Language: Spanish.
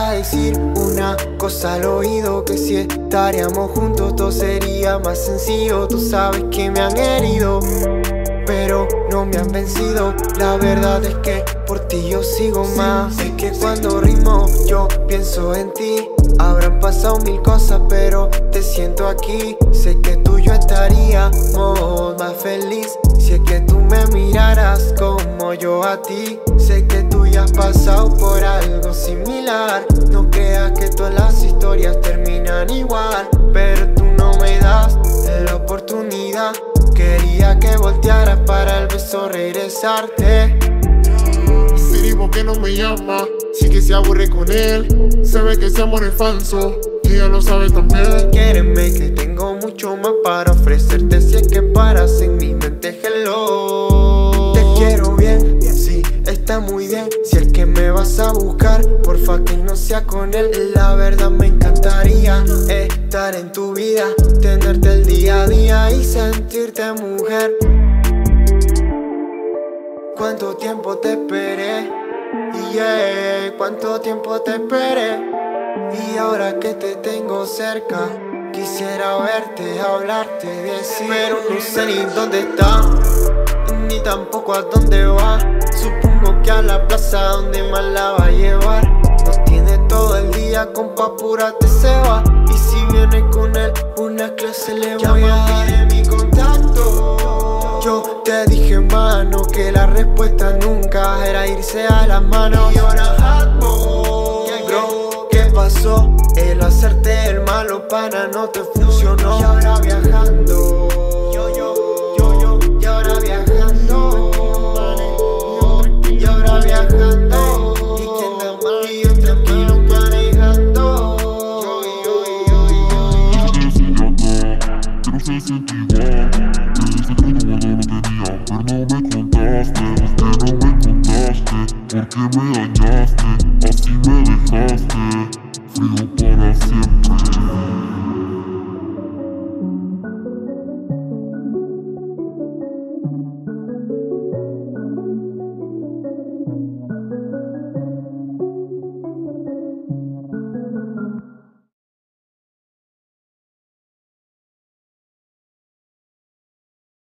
para decir una cosa al oído, que si estaríamos juntos todo sería más sencillo. Tú sabes que me han herido, pero no me han vencido. La verdad es que por ti yo sigo más. Sé que cuando rimo yo pienso en ti. Habrán pasado mil cosas pero te siento aquí. Sé que tú y yo estaríamos más feliz si es que tú me miraras como yo a ti. Sé que tú ya has pasado por algo similar. No creas que todas las historias terminan igual, pero tú no me das la oportunidad. Quería que voltearas para el beso regresarte. Siri, ¿por qué no me llama? Sí que se aburre con él. Sabe que ese amor es falso y ella lo sabe también. Quiéreme que tengo mucho más para ofrecerte. Si es que paras en mi mente, hello. Te quiero bien, sí, está muy bien. Si es que me vas a buscar, porfa que no sea con él. La verdad me encantaría estar en tu vida, tenerte el día a día y sentirte mujer. Cuánto tiempo te esperé, yeah, cuánto tiempo te esperé. Y ahora que te tengo cerca, quisiera verte, hablarte, decir, pero no sé ni dónde está, ni tampoco a dónde va. Supongo que a la plaza donde más la va a llevar. Nos tiene todo el día, compa, apúrate, se va. Y si viene con él, una clase le voy a dar. Pide mi contacto. Yo te dije, mano, que la respuesta nunca era irse a las manos. Y ahora bro, ¿qué pasó? El hacerte el malo pana no te funcionó. Y ahora viajando, y ahora viajando, y ahora viajando. Y quien da más, y yo tranquilo manejando. Que no se siente igual. Te dije que no lo tenía, pero no me contaste. ¿Por qué no me contaste? ¿Por qué me dañaste? Así me dejaste frío para siempre.